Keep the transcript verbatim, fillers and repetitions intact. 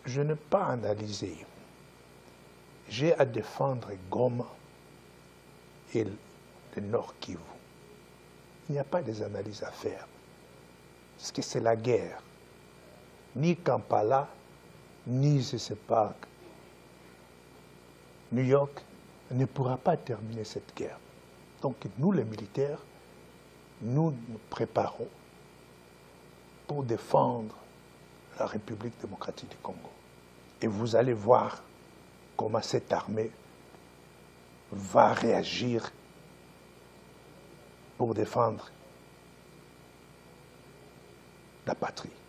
je n'ai pas analysé. J'ai à défendre Goma et le Nord Kivu. Il n'y a pas des analyses à faire. Parce que c'est la guerre. Ni Kampala, ni je ne sais pas, New York ne pourra pas terminer cette guerre. Donc nous, les militaires, nous nous préparons pour défendre la République démocratique du Congo. Et vous allez voir comment cette armée va réagir pour défendre la patrie.